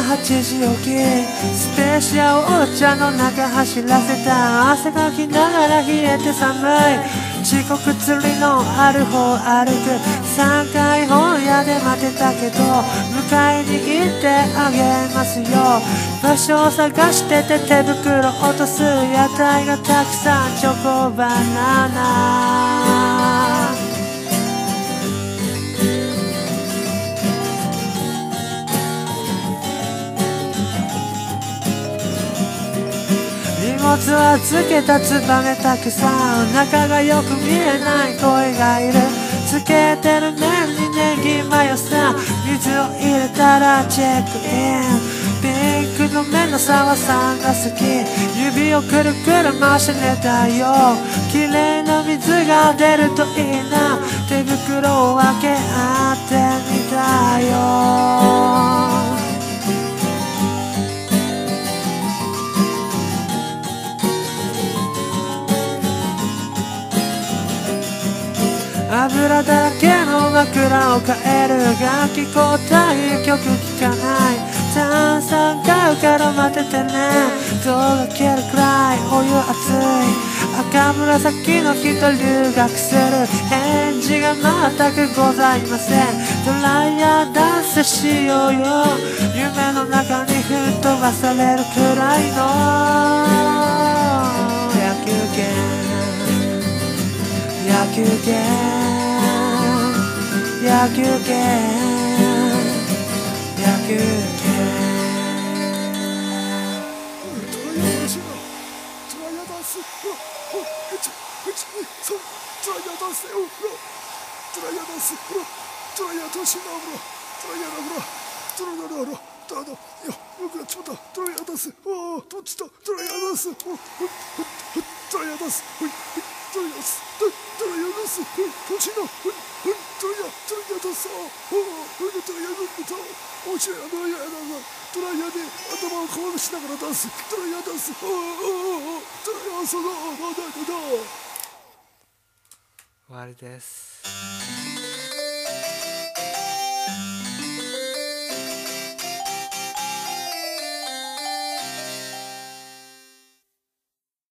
8時起きスペシャルお茶の中走らせた汗かきながら冷えて寒い遅刻釣りのある方歩く3回本屋で待てたけど迎えに行ってあげますよ場所を探してて手袋落とす屋台がたくさんチョコバナナ荷物預けたツバメたくさん中がよく見えない声がいるつけてる麺にネギマヨさ水を入れたらチェックインピンクの目の沢さんが好き指をくるくる回して寝たよ綺麗な水が出るといいな手袋を分け合ってみたよ油だらけの枕を変える楽器交代曲聴かない炭酸買うから待っててね動画消えるくらいお湯熱い赤紫の人留学する返事が全くございませんドライヤーダンスしようよ夢の中に吹っ飛ばされるくらいの野球拳野球拳野球拳野球拳トライアダンストライアダンストライアダンストライアダンストライアダンストライアダンストライアダンスいやよくやっちまったトライアダンスどっちだトライアダンストライアダンストライアダンストライアダンスどっちだトライアダンストライアダンス面白いトライアダンストライアで頭をこうしながらダンストライアダンストライアダンス終わりです。